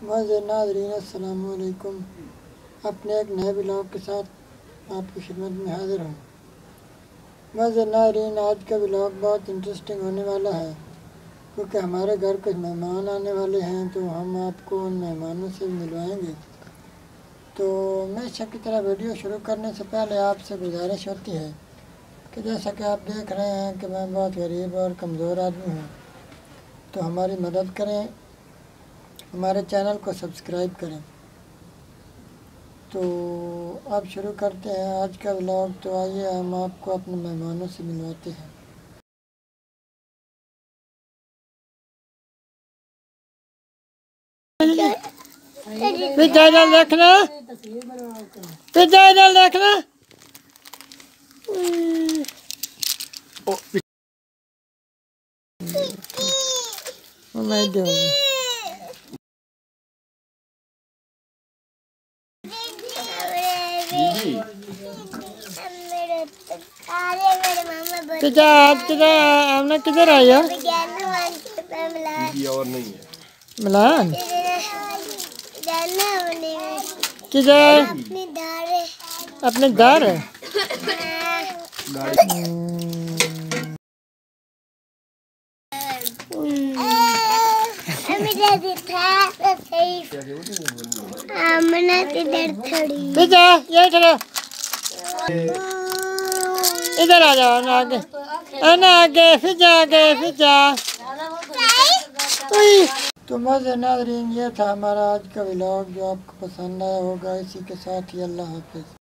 वाज़े नाज़रीन अस्सलाम वालेकुम। अपने एक नए ब्लॉग के साथ आपकी खिदमत में हाज़िर हूँ। वाज़े नाज़रीन, आज का ब्लॉग बहुत इंटरेस्टिंग होने वाला है क्योंकि हमारे घर कुछ मेहमान आने वाले हैं, तो हम आपको उन मेहमानों से मिलवाएंगे। तो हमेशा की तरह वीडियो शुरू करने से पहले आपसे गुजारिश होती है कि जैसा कि आप देख रहे हैं कि मैं बहुत गरीब और कमज़ोर आदमी हूँ, तो हमारी मदद करें, हमारे चैनल को सब्सक्राइब करें। तो अब शुरू करते हैं आज का व्लॉग। तो आइए हम आपको अपने मेहमानों से मिलवाते हैं। पिज्जा देखना, पिज्जा देखना। मैं पिज्जा हमने किधर आया और नहीं है मिलान किधर अपने दार पिज्जा ये चलो इधर आ जाओ ना आगे, ना आगे पिज्जा तो मज़े नाज़रीन, ये था हमारा आज का व्लॉग जो आपको पसंद आया होगा। इसी के साथ ही अल्लाह हाफ़िज़।